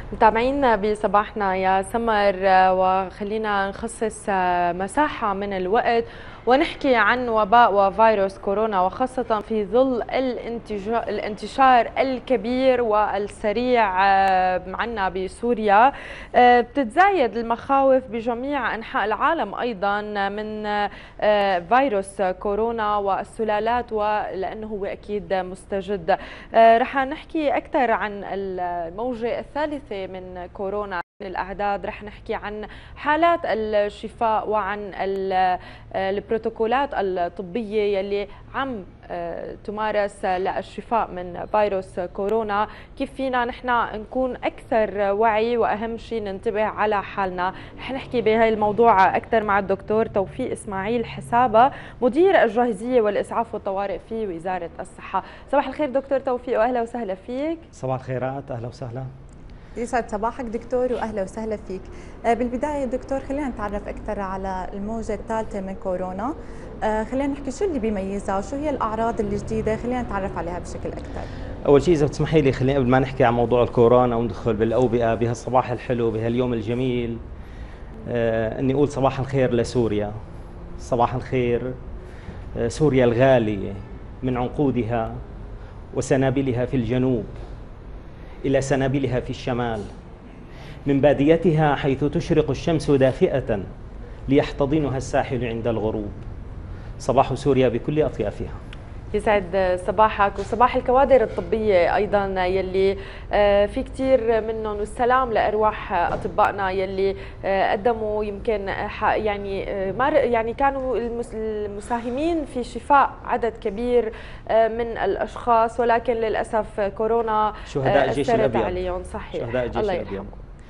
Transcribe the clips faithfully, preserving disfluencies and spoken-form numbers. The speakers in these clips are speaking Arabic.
متابعينا بصباحنا يا سمر، وخلينا نخصص مساحة من الوقت ونحكي عن وباء وفيروس كورونا، وخاصة في ظل الانتشار الكبير والسريع عنا بسوريا. بتتزايد المخاوف بجميع أنحاء العالم أيضا من فيروس كورونا والسلالات، ولأنه هو أكيد مستجد. رح نحكي أكثر عن الموجة الثالثة من كورونا، الأعداد، رح نحكي عن حالات الشفاء وعن البروتوكولات الطبية يلي عم تمارس للشفاء من فيروس كورونا، كيف فينا نحن نكون أكثر وعي، وأهم شيء ننتبه على حالنا. رح نحكي بهذا الموضوع أكثر مع الدكتور توفيق إسماعيل حسابة، مدير الجاهزية والإسعاف والطوارئ في وزارة الصحة. صباح الخير دكتور توفيق، وأهلا وسهلا فيك. صباح الخيرات، أهلا وسهلا. يسعد صباحك دكتور واهلا وسهلا فيك. بالبدايه دكتور خلينا نتعرف اكثر على الموجه الثالثه من كورونا، خلينا نحكي شو اللي بيميزها وشو هي الاعراض الجديده، خلينا نتعرف عليها بشكل اكثر. اول شيء اذا بتسمحي لي خلينا قبل ما نحكي عن موضوع الكورونا وندخل بالاوبئه بهالصباح الحلو بهاليوم الجميل، اني اقول صباح الخير لسوريا. صباح الخير سوريا الغاليه، من عنقودها وسنابلها في الجنوب إلى سنابلها في الشمال، من باديتها حيث تشرق الشمس دافئة ليحتضنها الساحل عند الغروب. صباح سوريا بكل أطيافها. يسعد صباحك وصباح الكوادر الطبية أيضا يلي في كثير منهم، والسلام لأرواح أطبائنا يلي قدموا يمكن يعني يعني كانوا المساهمين في شفاء عدد كبير من الأشخاص، ولكن للأسف كورونا شهداء الجيش الأبيض عليهم. صحيح، شهداء الجيش الله الأبيض. يرحمهم.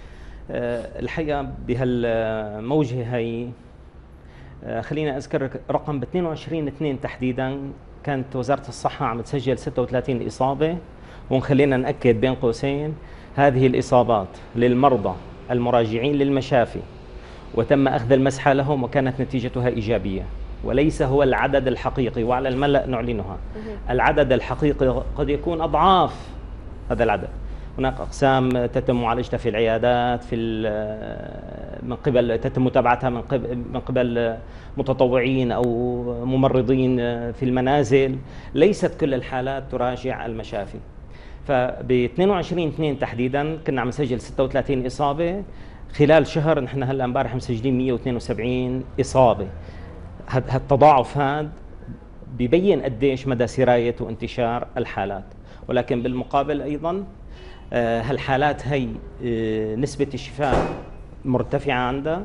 الحقيقة بهالموجة هي خلينا أذكر رقم ب اثنين وعشرين اثنين تحديدا كانت وزارة الصحة عم تسجل ستة وثلاثين إصابة، ونخلينا نأكد بين قوسين هذه الإصابات للمرضى المراجعين للمشافي وتم أخذ المسحة لهم وكانت نتيجتها إيجابية، وليس هو العدد الحقيقي، وعلى الملأ نعلنها. العدد الحقيقي قد يكون أضعاف هذا العدد. هناك أقسام تتم معالجتها في العيادات في من قبل تتم متابعتها من قبل من قبل متطوعين أو ممرضين في المنازل، ليست كل الحالات تراجع المشافي. فب اثنين وعشرين اثنين تحديدا كنا عم نسجل ستة وثلاثين إصابة خلال شهر، نحن هلا امبارح مسجلين مئة واثنين وسبعين إصابة. هالتضاعف هذا ببين قديش مدى سراية وانتشار الحالات، ولكن بالمقابل أيضا هالحالات هي نسبة الشفاء مرتفعة عندها،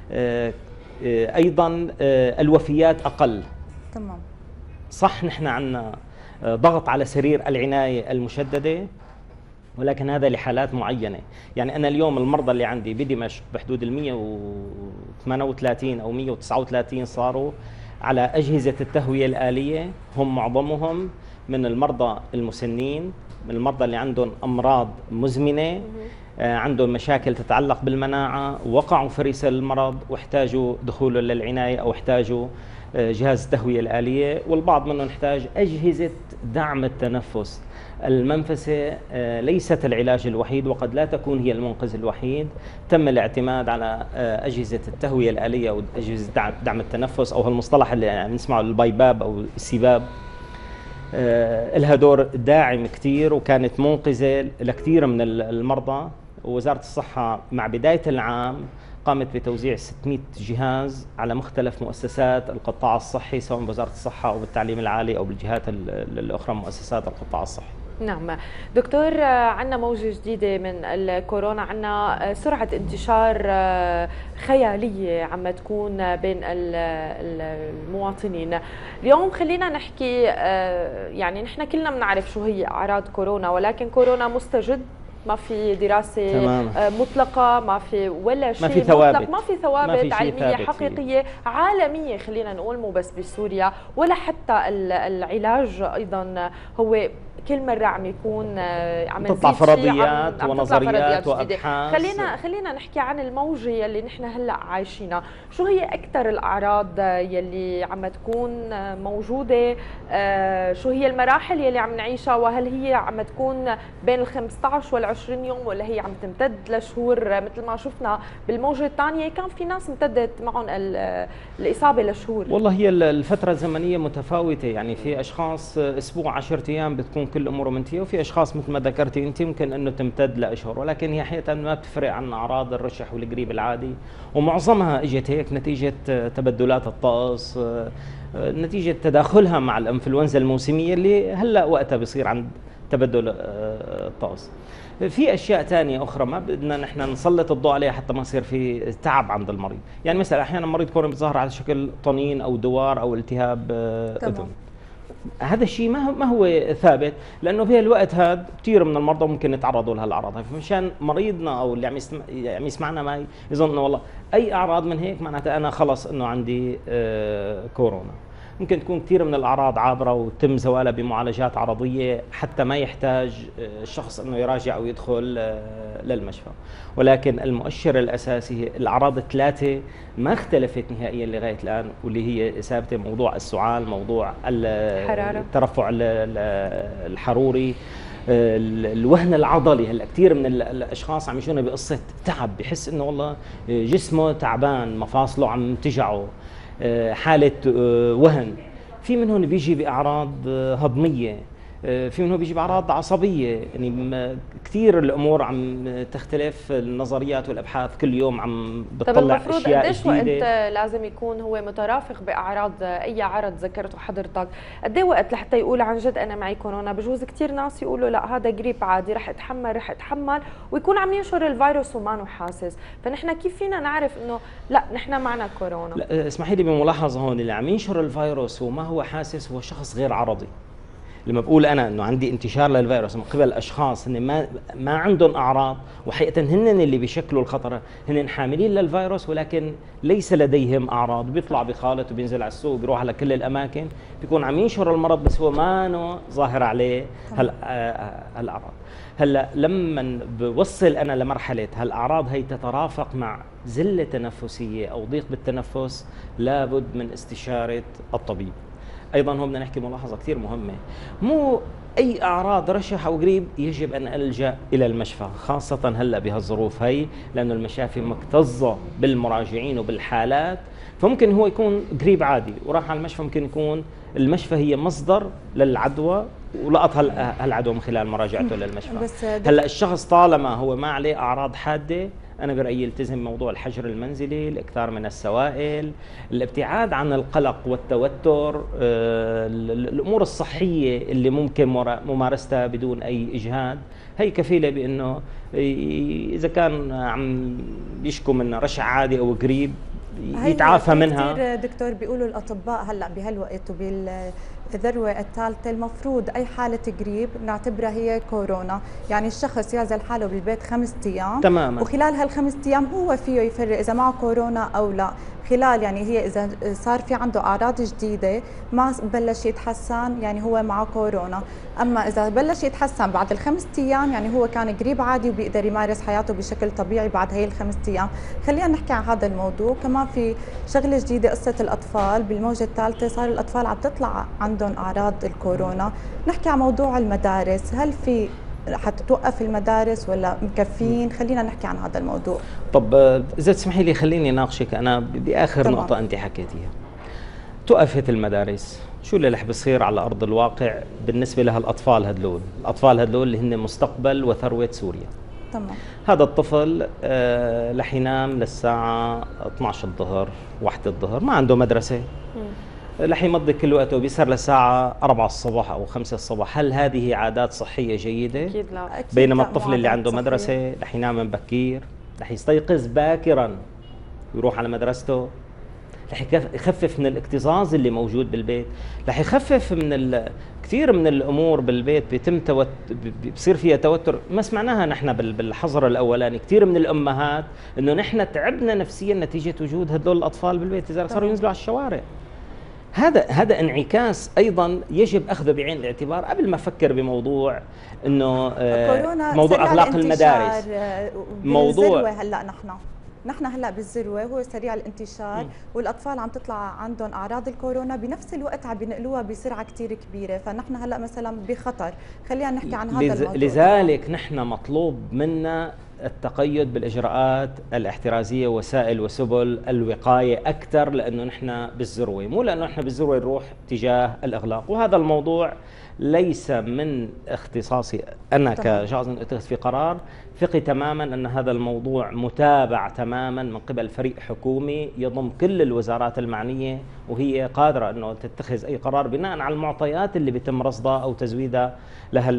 أيضا الوفيات أقل. تمام. صح نحن عندنا ضغط على سرير العناية المشددة، ولكن هذا لحالات معينة. يعني أنا اليوم المرضى اللي عندي بدمشق بحدود ال مئة وثمانية وثلاثين أو مئة وتسعة وثلاثين صاروا على أجهزة التهوية الآلية، هم معظمهم من المرضى المسنين، من المرضى اللي عندهم أمراض مزمنة، عندهم مشاكل تتعلق بالمناعة، وقعوا في ريس المرض واحتاجوا دخوله للعناية أو احتاجوا جهاز التهوية الآلية، والبعض منهم احتاج أجهزة دعم التنفس. المنفسة ليست العلاج الوحيد وقد لا تكون هي المنقذ الوحيد. تم الاعتماد على أجهزة التهوية الآلية أو أجهزة دعم التنفس، أو هالمصطلح اللي بنسمعه البايباب أو السباب. لها دور داعم كثير وكانت منقذة لكثير من المرضى. ووزارة الصحة مع بداية العام قامت بتوزيع ستمئة جهاز على مختلف مؤسسات القطاع الصحي، سواء بوزارة الصحة أو بالتعليم العالي أو بالجهات الأخرى مؤسسات القطاع الصحي. نعم دكتور، عندنا موجة جديدة من الكورونا، عندنا سرعة انتشار خيالية عم تكون بين المواطنين. اليوم خلينا نحكي، يعني نحن كلنا بنعرف شو هي أعراض كورونا، ولكن كورونا مستجد، ما في دراسة تماما مطلقة، ما في ولا شيء ما في ثوابت مطلق، ما في ثوابت علمية حقيقية عالمية، خلينا نقول مو بس بسوريا، ولا حتى العلاج أيضا هو كل مره عم يكون عم تطلع نزيد فرضيات عم ونظريات جديدة. وابحاث. خلينا خلينا نحكي عن الموجه يلي نحن هلا عايشينها، شو هي اكثر الاعراض يلي عم تكون موجوده؟ شو هي المراحل يلي عم نعيشها، وهل هي عم تكون بين ال خمسة عشر وال عشرين يوم ولا هي عم تمتد لشهور؟ مثل ما شفنا بالموجه الثانيه كان في ناس امتدت معهم الاصابه لشهور. والله هي الفتره الزمنيه متفاوته، يعني في اشخاص اسبوع عشرة ايام بتكون كل اموره منتهيه، وفي اشخاص مثل ما ذكرتي انت ممكن انه تمتد لاشهر، ولكن هي حقيقه ما بتفرق عن اعراض الرشح والقريب العادي، ومعظمها اجت هيك نتيجه تبدلات الطقس، نتيجه تداخلها مع الانفلونزا الموسميه اللي هلا وقتها بصير عند تبدل الطقس. في اشياء ثانيه اخرى ما بدنا نحن نسلط الضوء عليها حتى ما يصير في تعب عند المريض، يعني مثلا احيانا مريض كورونا بيظهر على شكل طنين او دوار او التهاب اذن. هذا الشيء ما هو ما هو ثابت، لانه في الوقت هذا كثير من المرضى ممكن يتعرضوا لهالاعراض، فمشان مريضنا او اللي عم يسمع عم يسمعنا ما يظن انه والله اي اعراض من هيك معناتها انا خلص انه عندي آه كورونا. ممكن تكون كثير من الاعراض عابره وتم زوالها بمعالجات عرضيه حتى ما يحتاج الشخص انه يراجع او يدخل للمشفى، ولكن المؤشر الاساسي هي الاعراض الثلاثه ما اختلفت نهائيا لغايه الان، واللي هي ثابته: موضوع السعال، موضوع الترفع الحروري، الوهن العضلي. هلا كثير من الاشخاص عم يجونا بقصه تعب، بحس انه والله جسمه تعبان، مفاصله عم تجعه، حالة وهن. في منهم بيجي بأعراض هضمية، في منهم بيجي بأعراض عصبية، يعني كثير الأمور عم تختلف، النظريات والأبحاث كل يوم عم بتطلع أشياء جديدة. طب المفروض قديش وقت لازم يكون هو مترافق بأعراض أي عرض ذكرته حضرتك؟ قد ايه وقت لحتى يقول عن جد أنا معي كورونا؟ بجوز كثير ناس يقولوا لا هذا جريب عادي، رح أتحمل رح أتحمل، ويكون عم ينشر الفيروس وما حاسس، فنحن كيف فينا نعرف إنه لا نحن معنا كورونا؟ لا اسمحي لي بملاحظة هون، اللي عم ينشر الفيروس وما هو حاسس هو شخص غير عرضي. لما بقول انا انه عندي انتشار للفيروس من قبل اشخاص هن ما ما عندهم اعراض، وحقيقه هن اللي بيشكلوا الخطر، هن حاملين للفيروس ولكن ليس لديهم اعراض، بيطلع بخالط وبينزل على السوق وبيروح على كل الاماكن، بيكون عم ينشر المرض بس هو ما ظاهر عليه هالاعراض. هلا لما بوصل انا لمرحله هالاعراض هي تترافق مع زله تنفسيه او ضيق بالتنفس، لابد من استشاره الطبيب. ايضا هون بدنا نحكي ملاحظه كثير مهمه، مو اي اعراض رشح او قريب يجب ان الجا الى المشفى، خاصه هلا بهالظروف هي، لانه المشافي مكتظه بالمراجعين وبالحالات، فممكن هو يكون قريب عادي وراح على المشفى، ممكن يكون المشفى هي مصدر للعدوى ولقط هالعدوى من خلال مراجعته للمشفى. هلا الشخص طالما هو ما عليه اعراض حاده، أنا برأيي يلتزم موضوع الحجر المنزلي، الإكثار من السوائل، الابتعاد عن القلق والتوتر، الأمور الصحية اللي ممكن ممارستها بدون أي إجهاد، هي كفيلة بأنه إذا كان عم يشكو من رشح عادي أو قريب يتعافى منها. كثير دكتور بيقولوا الأطباء هلأ بهالوقت وبال الذروة الثالثة المفروض أي حالة قريب نعتبرها هي كورونا، يعني الشخص يعزل حاله بالبيت خمسة أيام تماما، وخلال هالخمس أيام هو فيه يفرق إذا معه كورونا أو لا، خلال يعني هي إذا صار في عنده أعراض جديدة ما بلش يتحسن يعني هو معه كورونا، أما إذا بلش يتحسن بعد الخمس أيام يعني هو كان قريب عادي وبيقدر يمارس حياته بشكل طبيعي بعد هي الخمس أيام. خلينا نحكي عن هذا الموضوع. كمان في شغلة جديدة، قصة الأطفال بالموجة الثالثة صار الأطفال عم تطلع عندهم أعراض الكورونا. نحكي عن موضوع المدارس، هل في حتتوقف المدارس ولا مكفين؟ خلينا نحكي عن هذا الموضوع. طب إذا تسمحي لي خليني ناقشك أنا بآخر طبعا. نقطة أنت حكيتيها، توقفت المدارس، شو اللي رح بصير على أرض الواقع بالنسبة لها الأطفال هدول؟ الأطفال هدول اللي هن مستقبل وثروة سوريا. تمام. هذا الطفل آه رح ينام للساعة اثنعش الظهر، واحدة الظهر، ما عنده مدرسة، رح يمضي كل وقته وبيسهر للساعة أربعة الصبح أو خمسة الصبح. هل هذه عادات صحية جيدة؟ أكيد لا. أكيد بينما لا، الطفل اللي عنده صحية. مدرسة رح ينام من بكير، رح يستيقظ باكرا ويروح على مدرسته، رح يخفف من الاكتظاظ اللي موجود بالبيت، رح يخفف من كثير من الامور بالبيت بيتم توت... بصير فيها توتر، ما سمعناها نحن بالحظر الاولاني، كثير من الامهات انه نحن تعبنا نفسيا نتيجه وجود هدول الاطفال بالبيت، اذا صاروا ينزلوا على الشوارع. هذا هذا انعكاس ايضا يجب اخذه بعين الاعتبار قبل ما افكر بموضوع انه كورونا موضوع اغلاق المدارس. موضوع هلا نحن نحن هلا بالذروه، هو سريع الانتشار، م. والاطفال عم تطلع عندهم اعراض الكورونا بنفس الوقت عم بينقلوها بسرعه كثير كبيره، فنحن هلا مثلا بخطر. خلينا نحكي عن هذا لز... الموضوع. لذلك نحن مطلوب منا التقيد بالاجراءات الاحترازيه، وسائل وسبل الوقايه اكثر، لانه نحن بالذروه، مو لانه نحن بالذروه نروح تجاه الاغلاق. وهذا الموضوع ليس من اختصاصي انا كشخص اتخذ في قرار. ثقي تماما ان هذا الموضوع متابع تماما من قبل فريق حكومي يضم كل الوزارات المعنيه، وهي قادره انه تتخذ اي قرار بناء على المعطيات اللي بيتم رصدها او تزويدها لها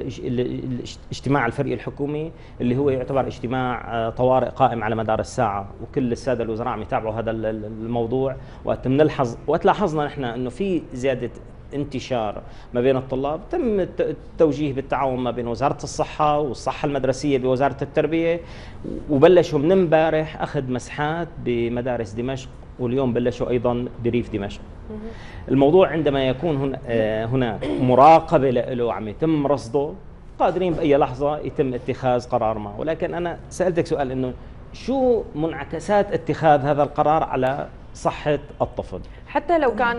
الاجتماع الفريق الحكومي، اللي هو يعتبر اجتماع طوارئ قائم على مدار الساعه، وكل الساده الوزراء عم يتابعوا هذا الموضوع. وقت بنلحظ وقت لاحظنا نحن انه في زياده انتشار ما بين الطلاب، تم التوجيه بالتعاون ما بين وزارة الصحة والصحة المدرسية بوزارة التربية، وبلشوا من امبارح أخذ مسحات بمدارس دمشق، واليوم بلشوا أيضا بريف دمشق. الموضوع عندما يكون هناك مراقبة له عم يتم رصده، قادرين بأي لحظة يتم اتخاذ قرار ما. ولكن أنا سألتك سؤال إنه شو منعكسات اتخاذ هذا القرار على صحة الطفل؟ حتى لو كان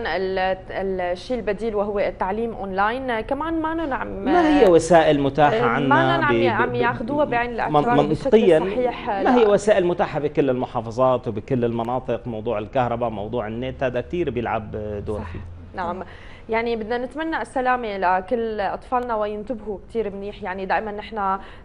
الشيء البديل وهو التعليم اونلاين، كمان ما نعم ما هي وسائل متاحه عنا، ما نعم عم ياخذوها بعين الاعتبار منطقيا صحيح. ما هي وسائل متاحه بكل المحافظات وبكل المناطق. موضوع الكهرباء، موضوع النت، هذا كثير بيلعب دور فيه. نعم، يعني بدنا نتمنى السلامة لكل أطفالنا وينتبهوا كثير منيح. يعني دائما نحن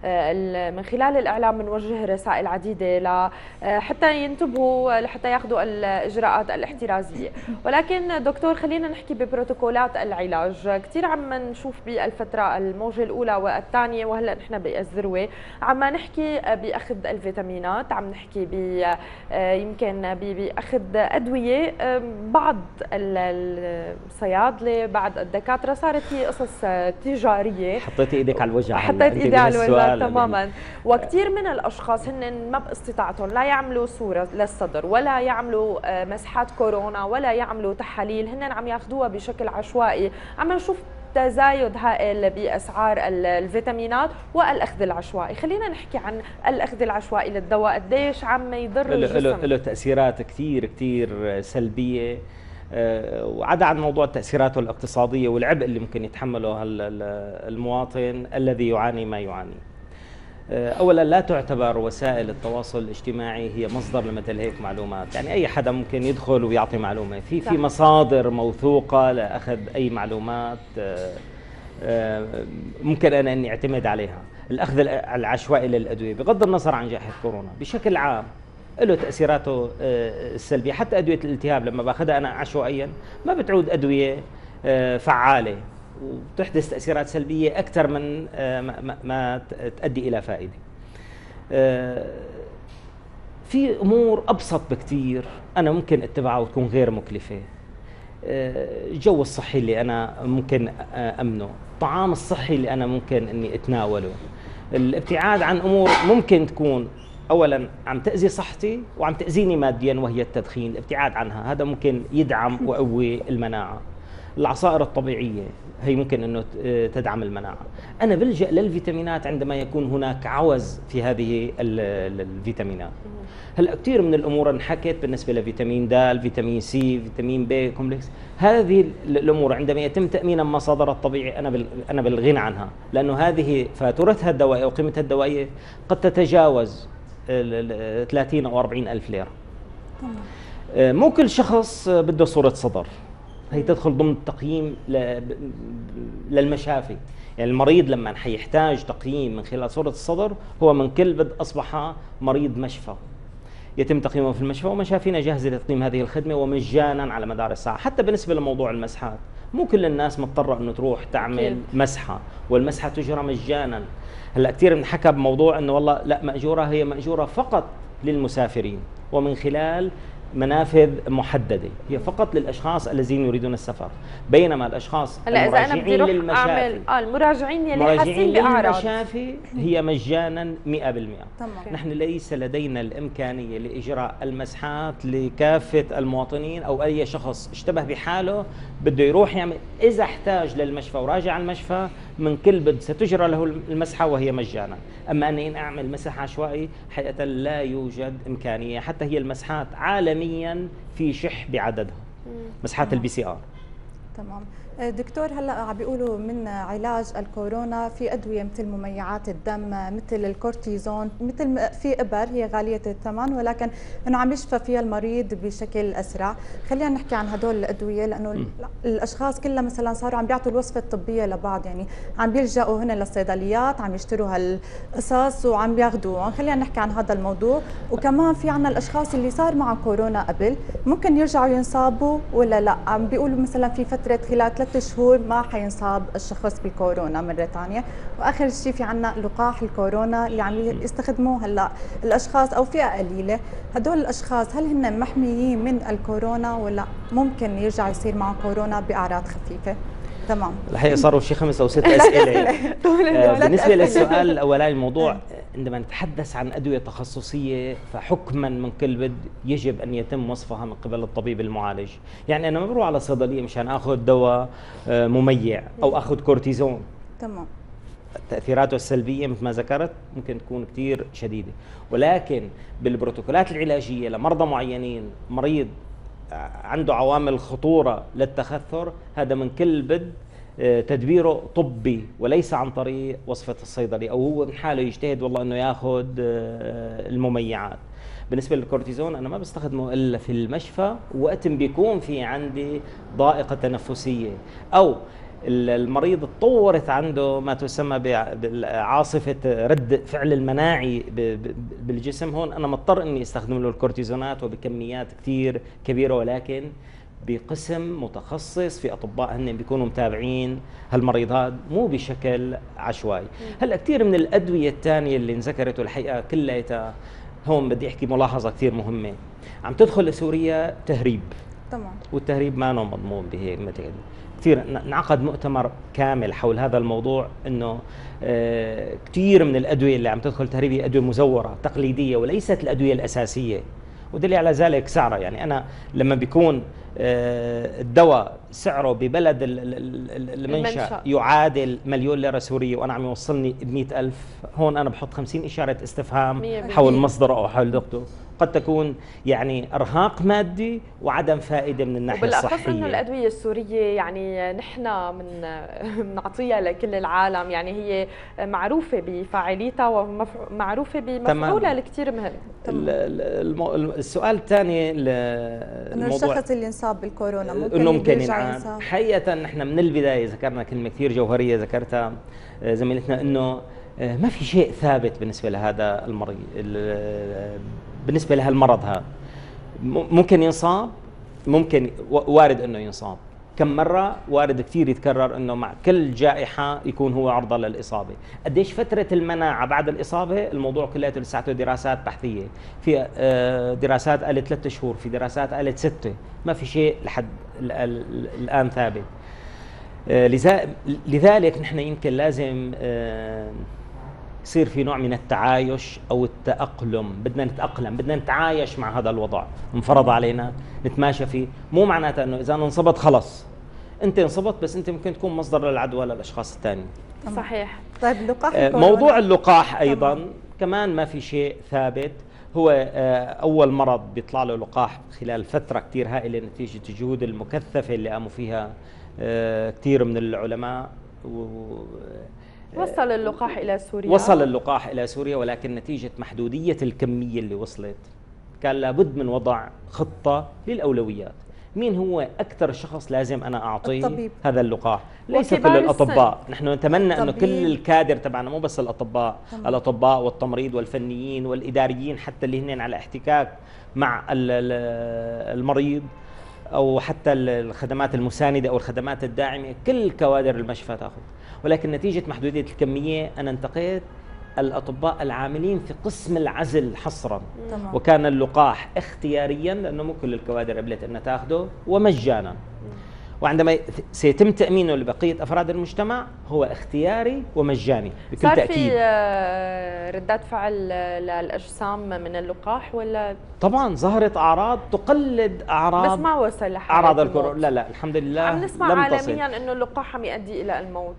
من خلال الإعلام بنوجه رسائل عديدة حتى ينتبهوا، لحتى ياخذوا الإجراءات الاحترازية. ولكن دكتور خلينا نحكي ببروتوكولات العلاج. كثير عم نشوف بالفترة الموجة الأولى والثانية وهلا نحن بالذروة عم نحكي بأخذ الفيتامينات، عم نحكي ب يمكن بأخذ أدوية. بعض الصيادلة، بعد الدكاتره صارت هي قصص تجاريه. حطيتي ايدك على الوجع. حطيت ايدي على الوجع تماما. وكثير من الاشخاص هن ما باستطاعتهم لا يعملوا صوره للصدر ولا يعملوا مسحات كورونا ولا يعملوا تحاليل، هن عم ياخذوها بشكل عشوائي. عم نشوف تزايد هائل باسعار الفيتامينات والاخذ العشوائي. خلينا نحكي عن الاخذ العشوائي للدواء، قديش عم يضر الجسم. له تاثيرات كثير كثير سلبيه، وعدا عن موضوع التأثيرات الاقتصادية والعبء اللي ممكن يتحمله المواطن الذي يعاني ما يعاني. أولا، لا تعتبر وسائل التواصل الاجتماعي هي مصدر لمثل هيك معلومات. يعني أي حدا ممكن يدخل ويعطي معلومة في في مصادر موثوقة لأخذ أي معلومات ممكن أنا أني أعتمد عليها. الأخذ العشوائي للأدوية بغض النظر عن جائحة كورونا بشكل عام له تأثيراته السلبية. حتى أدوية الالتهاب لما باخذها أنا عشوائيا ما بتعود أدوية فعالة، وتحدث تأثيرات سلبية أكثر من ما تؤدي إلى فائدة. في أمور أبسط بكثير أنا ممكن اتباعها وتكون غير مكلفة. الجو الصحي اللي أنا ممكن أمنه، الطعام الصحي اللي أنا ممكن أني أتناوله، الابتعاد عن أمور ممكن تكون اولا عم تاذي صحتي وعم تاذيني ماديا، وهي التدخين. الابتعاد عنها هذا ممكن يدعم ويقوي المناعه. العصائر الطبيعيه هي ممكن انه تدعم المناعه. انا بلجأ للفيتامينات عندما يكون هناك عوز في هذه الفيتامينات. هلا كثير من الامور انحكت بالنسبه لفيتامين د، فيتامين سي، فيتامين بي كومبلكس. هذه الامور عندما يتم تامينها من مصادرها الطبيعي انا انا بالغنى عنها، لانه هذه فاتورتها الدوائيه وقيمتها الدوائيه قد تتجاوز ثلاثين أو أربعين ألف ليرة. مو كل شخص بده صورة صدر، هي تدخل ضمن التقييم للمشافي. يعني المريض لما حيحتاج تقييم من خلال صورة الصدر هو من كل بد أصبح مريض مشفى، يتم تقييمه في المشفى، ومشافينا جاهزة لتقديم هذه الخدمة ومجانا على مدار الساعة. حتى بالنسبة لموضوع المسحات، مو كل الناس مضطرة أنه تروح تعمل مسحة، والمسحة تجرى مجانا. هلا كثير بنحكى بموضوع انه والله لا مأجورة، هي مأجورة فقط للمسافرين ومن خلال منافذ محدده، هي فقط للاشخاص الذين يريدون السفر، بينما الاشخاص هلا اذا انا بدي المراجعين اروح اعمل للمشافي اه المراجعين يلي مراجعين حاسين باعراض للمشافي هي مجانا مئة بالمئة. تمام. نحن ليس لدينا الامكانيه لاجراء المسحات لكافه المواطنين او اي شخص اشتبه بحاله بده يروح يعمل، اذا احتاج للمشفى وراجع المشفى من كل بد ستجرى له المسحه وهي مجانا، اما اني اعمل مسح عشوائي حقيقه لا يوجد امكانيه، حتى هي المسحات عالميا في شح بعددها مسحات البي سي ار. تمام. دكتور هلا عم بيقولوا من علاج الكورونا في ادويه مثل مميعات الدم مثل الكورتيزون، مثل في ابر هي غاليه الثمن ولكن انه عم يشفى فيها المريض بشكل اسرع، خلينا نحكي عن هدول الادويه لانه م. الاشخاص كلها مثلا صاروا عم بيعطوا الوصفه الطبيه لبعض، يعني عم بيلجأوا هنا للصيدليات عم يشتروا هالقصص وعم بياخذوهم، خلينا نحكي عن هذا الموضوع. وكمان في عنا الاشخاص اللي صار معهم كورونا قبل ممكن يرجعوا ينصابوا ولا لا، عم بيقولوا مثلا في فتره خلال ثلاث شهور ما حينصاب الشخص بالكورونا مرة ثانية. وآخر شيء في عنا لقاح الكورونا اللي عم يستخدموه هلا الأشخاص أو فئة قليلة، هدول الأشخاص هل هن محميين من الكورونا ولا ممكن يرجع يصير معه كورونا بأعراض خفيفة؟ تمام. الحقيقة صاروا شي خمس أو ست أسئلة. آه بالنسبة للسؤال الأولاني الموضوع عندما نتحدث عن أدوية تخصصية فحكما من كل بد يجب أن يتم وصفها من قبل الطبيب المعالج، يعني أنا ما بروح على صيدلية مشان آخذ دواء آه مميع أو آخذ كورتيزون. تمام. تأثيراته السلبية مثل ما ذكرت ممكن تكون كثير شديدة، ولكن بالبروتوكولات العلاجية لمرضى معينين مريض عنده عوامل خطورة للتخثر هذا من كل بد تدبيره طبي وليس عن طريق وصفة الصيدلي، أو هو من حاله يجتهد والله أنه يأخذ المميعات. بالنسبة للكورتيزون أنا ما بستخدمه إلا في المشفى وقت بيكون في عندي ضائقة تنفسية أو المريض تطورت عنده ما تسمى بعاصفة رد فعل المناعي بالجسم، هون أنا مضطر إني استخدم له الكورتيزونات وبكميات كثير كبيرة، ولكن بقسم متخصص في أطباء هن بيكونوا متابعين هالمريض هذا مو بشكل عشوائي. هلا كثير من الأدوية الثانية اللي انذكرت الحقيقة كلها هون بدي أحكي ملاحظة كثير مهمة، عم تدخل لسوريا تهريب. تمام. والتهريب ما نو مضمون به مثل كثير. انعقد مؤتمر كامل حول هذا الموضوع انه آه كثير من الادويه اللي عم تدخل تهريب هي ادويه مزوره تقليديه وليست الادويه الاساسيه، ودليل على ذلك سعرها. يعني انا لما بيكون آه الدواء سعره ببلد المنشأ يعادل مليون ليره سوريه وانا عم يوصلني ب مئة ألف، هون انا بحط خمسين اشاره استفهام حول مصدره او حول دقته. قد تكون يعني ارهاق مادي وعدم فائده من الناحيه الصحيه. وبالاخص انه الادويه السوريه يعني نحن من بنعطيها لكل العالم، يعني هي معروفه بفاعليتها ومعروفه بمفعولها الكثير مهم. السؤال الثاني انه الشخص اللي انصاب بالكورونا ممكن, ممكن ينعاد. حقيقه نحن من البدايه ذكرنا كلمه كثير جوهريه ذكرتها زميلتنا انه ما في شيء ثابت بالنسبه لهذا المريض، بالنسبه لهالمرض هذا ممكن ينصاب، ممكن وارد انه ينصاب. كم مره وارد كثير يتكرر انه مع كل جائحه يكون هو عرضه للاصابه. قديش فتره المناعه بعد الاصابه؟ الموضوع كلياته لساته دراسات بحثيه، في دراسات قالت ثلاثة شهور، في دراسات قالت ستة، ما في شيء لحد الان ثابت. لذلك نحن يمكن لازم يصير في نوع من التعايش او التأقلم، بدنا نتأقلم، بدنا نتعايش مع هذا الوضع، انفرض علينا نتماشى فيه، مو معناتها انه اذا انا انصبت خلص، انت انصبت بس انت ممكن تكون مصدر للعدوى للاشخاص الثانيين. صحيح. طيب اللقاح موضوع اللقاح ايضا طبعا. كمان ما في شيء ثابت، هو اول مرض بيطلع له لقاح خلال فتره كثير هائله نتيجه الجهود المكثفه اللي قاموا فيها كثير من العلماء. و وصل اللقاح إلى سوريا وصل اللقاح إلى سوريا، ولكن نتيجة محدودية الكمية اللي وصلت كان لابد من وضع خطة للأولويات. مين هو أكثر شخص لازم أنا أعطيه الطبيب. هذا اللقاح؟ ليس كل الأطباء، نحن نتمنى أنه كل الكادر تبعنا مو بس الأطباء، طبعا. الأطباء والتمريض والفنيين والإداريين حتى اللي هن على احتكاك مع المريض أو حتى الخدمات المساندة أو الخدمات الداعمة، كل كوادر المشفى تأخذ. ولكن نتيجة محدودية الكمية أنا انتقيت الأطباء العاملين في قسم العزل حصرا. تمام. وكان اللقاح اختياريا لأنه مو كل الكوادر قبلت أن تأخذه، ومجانا. وعندما سيتم تأمينه لبقية أفراد المجتمع هو اختياري ومجاني بكل صار تأكيد. في آه، ردات فعل للأجسام من اللقاح ولا؟ طبعا ظهرت أعراض تقلد أعراض، بس ما وصل لحالة أعراض الموت. الكورونا. لا لا الحمد لله عم نسمع لم عالميا تصل. انه اللقاح عم يؤدي الى الموت.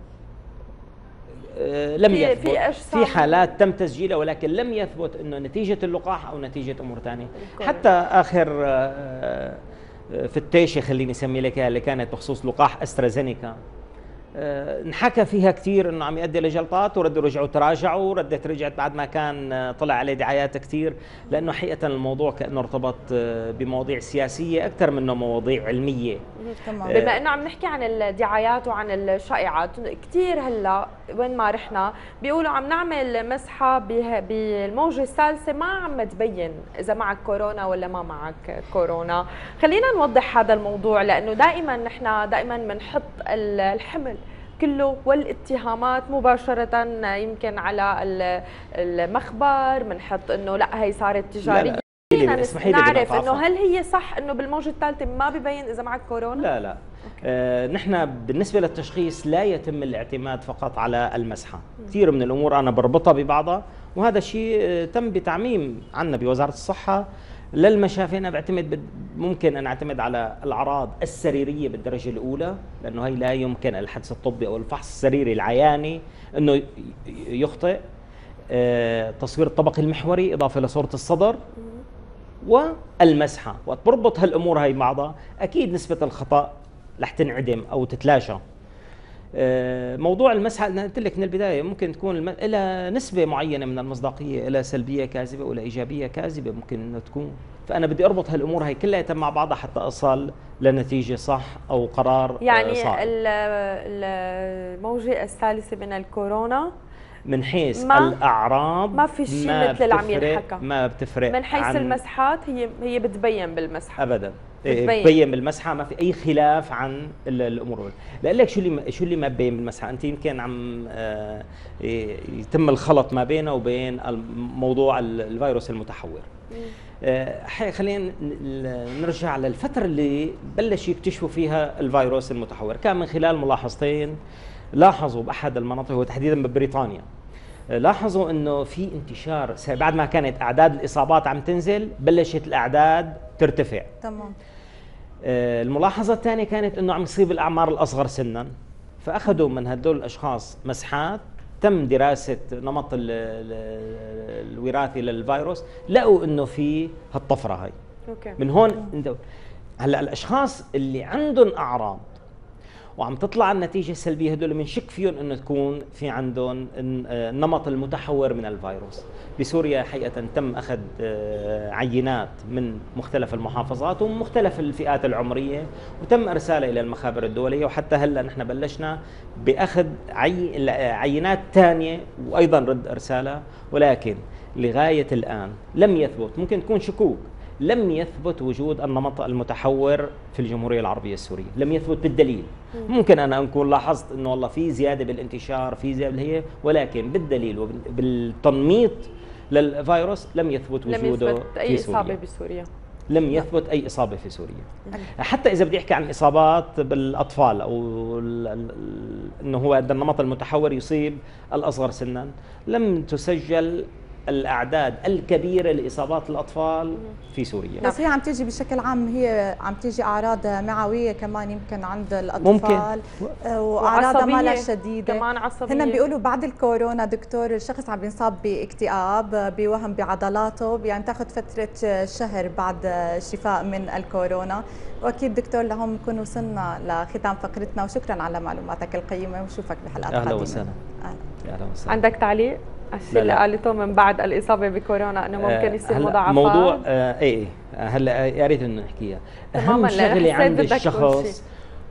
آه، لم في- يثبت في أجسام- في حالات تم تسجيلها، ولكن لم يثبت انه نتيجه اللقاح او نتيجه امور ثانيه. الكورونا. حتى اخر آه، آه، فتيشه خليني اسمي لك إياها اللي كانت بخصوص لقاح استرازينيكا، آه، انحكى فيها كثير انه عم يؤدي لجلطات، وردوا رجعوا تراجعوا، وردت رجعت بعد ما كان آه، طلع عليه دعايات كثير، لانه حقيقه الموضوع كانه ارتبط آه، بمواضيع سياسيه اكثر منه مواضيع علميه. تمام. بما انه عم نحكي عن الدعايات وعن الشائعات كثير، هلا وين ما رحنا بيقولوا عم نعمل مسحه به- بالموجه الثالثه، ما عم تبين اذا معك كورونا ولا ما معك كورونا. خلينا نوضح هذا الموضوع، لانه دائما نحن دائما بنحط الحمل كله والاتهامات مباشرة يمكن على ال- المخبر، بنحط انه لا هي صارت تجارية. لا، خلينا اسمحي لي نعرف بنقطع، انه عفواً. هل هي صح انه بالموجة الثالثة ما ببين اذا معك كورونا؟ لا لا آه نحن بالنسبة للتشخيص لا يتم الاعتماد فقط على المسحة. كثير من الأمور أنا بربطها ببعضها، وهذا الشيء آه تم بتعميم عنا بوزارة الصحة للمشافي. أنا بعتمد بد- ممكن أن أعتمد على الأعراض السريرية بالدرجة الأولى، لأنه هي لا يمكن الحدس الطبي أو الفحص السريري العياني أنه ي- يخطئ. آه تصوير الطبق المحوري إضافة لصورة الصدر والمسحة. وقت بربط هالأمور هاي بعضها أكيد نسبة الخطأ رح تنعدم أو تتلاشى. آه، موضوع المسحة أنا قلت لك من البداية ممكن تكون الم... إلى نسبة معينة من المصداقية، إلى سلبية كاذبة ولا إيجابية كاذبة ممكن إنه تكون. فأنا بدي أربط هالأمور هاي كلها مع بعضها حتى أصل لنتيجة صح أو قرار يعني صائب. ال- الموجة الثالثة من الكورونا من حيث ما- الأعراض ما في شيء مثل اللي عم بتفرق- ينحكى. ما بتفرق من حيث عن المسحات هي هي بتبين بالمسحة ابدا. بتبين. بتبين بالمسحه، ما في اي خلاف عن ال- الامور. لأقول لك شو اللي شو اللي ما ببين بالمسحه، انت يمكن عم آه، يتم الخلط ما بينه وبين موضوع ال- الفيروس المتحور. آه، حي- خلينا ن- نرجع للفتره اللي بلش يكتشفوا فيها الفيروس المتحور. كان من خلال ملاحظتين لاحظوا باحد المناطق وتحديدا ببريطانيا، لاحظوا انه في انتشار بعد ما كانت اعداد الاصابات عم تنزل، بلشت الاعداد ترتفع. تمام. آه، الملاحظه الثانيه كانت انه عم يصيب الاعمار الاصغر سنا، فاخذوا من هدول الاشخاص مسحات، تم دراسه نمط ال- ال- الوراثي للفيروس، لقوا انه في هالطفره هاي. اوكي. من هون انت- هلا الاشخاص اللي عندهم اعراض وعم تطلع النتيجة السلبية هدول بنشك فيهم انه تكون في عندهم النمط المتحور من الفيروس. بسوريا حقيقة تم اخذ آه، عينات من مختلف المحافظات ومن مختلف الفئات العمرية، وتم ارسالها الى المخابر الدولية، وحتى هلا نحن بلشنا باخذ عي... عينات ثانية وايضا رد ارسالها، ولكن لغاية الان لم يثبت، ممكن تكون شكوك، لم يثبت وجود النمط المتحور في الجمهورية العربية السورية، لم يثبت بالدليل. ممكن أنا أكون لاحظت أنه والله في زيادة بالانتشار، في زيادة هي، ولكن بالدليل وبالتنميط للفيروس لم يثبت لم وجوده يثبت اي في سوريا. اصابة بسوريا. لم يثبت أي إصابة في سوريا. حتى إذا بدي أحكي عن إصابات بالأطفال أو ال- ال- أنه هو هذا النمط المتحور يصيب الأصغر سنا، لم تسجل الأعداد الكبيرة لإصابات الأطفال في سوريا. بس هي عم تيجي بشكل عام، هي عم تيجي اعراض معويه كمان يمكن عند الاطفال. ممكن. آه، واعراضها ما لها وعصبية. شديده كمان عصبية. هن بيقولوا بعد الكورونا دكتور الشخص عم بينصاب باكتئاب، بوهم بعضلاته، يعني تاخذ فتره شهر بعد الشفاء من الكورونا. واكيد دكتور لهم نكون وصلنا لختام فقرتنا، وشكرا على معلوماتك القيمه، ونشوفك بحلقات قادمه. أهلا وسهلا. أهلا. أهلا وسهلا. عندك تعليق؟ الشيء لا اللي لا. قالته من بعد الإصابة بكورونا أنه ممكن يصير هلا مضاعفات. موضوع آه ايه ايه هلا يا ريت انه نحكيها. تماماً، اهم لأن شغله حسيت عند بدك تقول الشخص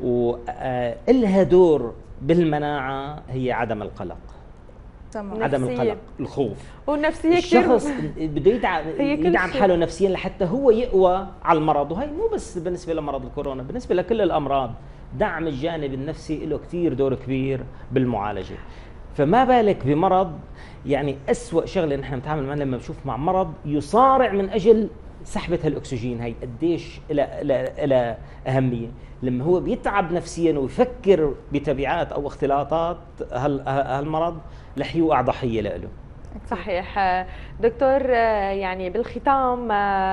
والها دور بالمناعه هي عدم القلق. تمام. عدم نفسية. القلق، الخوف. والنفسية كثير الشخص بده يدعم هي كل يدعم شيء. حاله نفسيا لحتى هو يقوى على المرض، وهي مو بس بالنسبه لمرض الكورونا، بالنسبه لكل الامراض دعم الجانب النفسي له كثير دور كبير بالمعالجه. فما بالك بمرض يعني أسوأ شغله نحن بنتعامل معها لما بنشوف مع مرض يصارع من اجل سحبة هالاكسجين. هي قديش لها اهميه لما هو بيتعب نفسيا ويفكر بتبعات او اختلاطات هالمرض رح يوقع ضحيه له. صحيح دكتور، يعني بالختام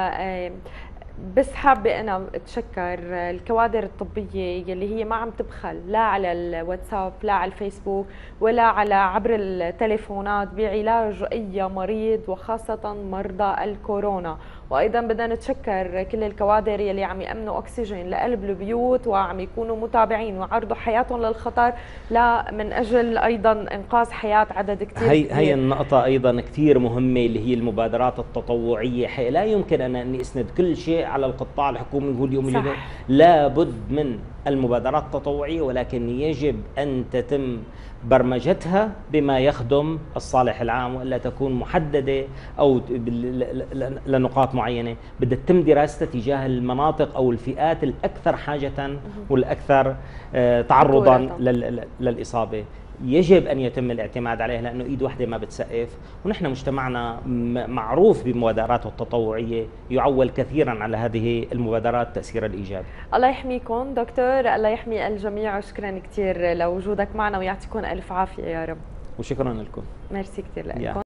بس حابة أنا أتشكر الكوادر الطبية يلي هي ما عم تبخل لا على الواتساب لا على الفيسبوك ولا على عبر التليفونات بعلاج أي مريض وخاصة مرضى الكورونا. وأيضا بدنا نتشكر كل الكوادر يلي عم يأمنوا أكسجين لقلب البيوت وعم يكونوا متابعين وعرضوا حياتهم للخطر لا من أجل أيضا إنقاذ حياة عدد كثير هي كبير. هي النقطة أيضا كثير مهمة اللي هي المبادرات التطوعية. حقيقة لا يمكن أن أني أسند كل شيء على القطاع الحكومي هو اليوم اليوم لابد من المبادرات التطوعية، ولكن يجب أن تتم برمجتها بما يخدم الصالح العام والا تكون محدده او لنقاط معينه. بدها تتم دراستها تجاه المناطق او الفئات الاكثر حاجه والاكثر تعرضا للاصابه. يجب ان يتم الاعتماد عليها لانه ايد واحده ما بتسقف، ونحن مجتمعنا معروف بمبادراته التطوعيه يعول كثيرا على هذه المبادرات تاثيرها الايجابي. الله يحميكم دكتور، الله يحمي الجميع، وشكرا كثير لوجودك معنا ويعطيكم الف عافيه يا رب. وشكرا لكم. ميرسي كثير لكم.